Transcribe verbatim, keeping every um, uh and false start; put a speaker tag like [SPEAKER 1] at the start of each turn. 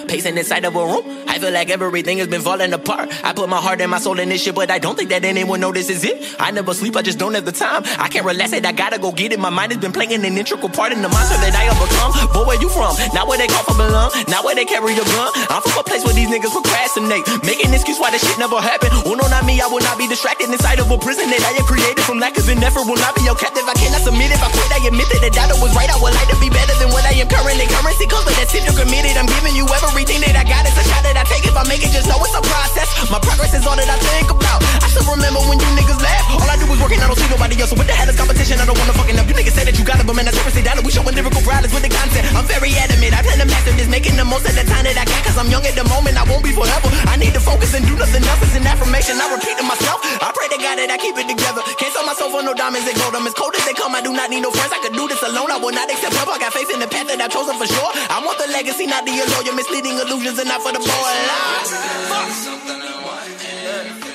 [SPEAKER 1] pacing inside of a room. I feel like everything has been falling apart. I put my heart and my soul in this shit, but I don't think that anyone notices it. I never sleep, I just don't have the time. I can't relax it, I gotta go get it. My mind has been playing an integral part in the monster that I have become. Boy, where you from? Not where they call for belong, not where they carry a gun. I'm from a place where these niggas procrastinate, making an excuse why this shit never happened. Oh no, not me, I will not be distracted inside of a prison that I have created from lack of an effort. Will not be your captive, I cannot submit. If I quit, I admit that the data was right. I would like to be better than what I am currently. Currency comes with that shit you're committed. I'm giving you everything that I got. It's a shot that I take. If I make it, just know it's a process. My progress is all that I think about. I still remember when you niggas laugh. All I do is working, I don't see nobody else. So what the hell is competition? I don't wanna fucking up. You niggas say that you got it, but man, I seriously doubt it. We showing lyrical prowess with the content. I'm very adamant. I plan to master this, making the most of the time that I can. Cause I'm young at the moment, I won't be forever. I need to focus and do nothing else. It's an affirmation, I repeat to myself. I pray to God that I keep it together. Can't sell myself for no diamonds and gold. I'm as cold as they come, I do not need no friends. I could do this alone, I will not accept help. I got faith in the path that I've chosen for sure. I want the legacy, not the allure. You're misleading illusions and not for the boy. Something in my hand.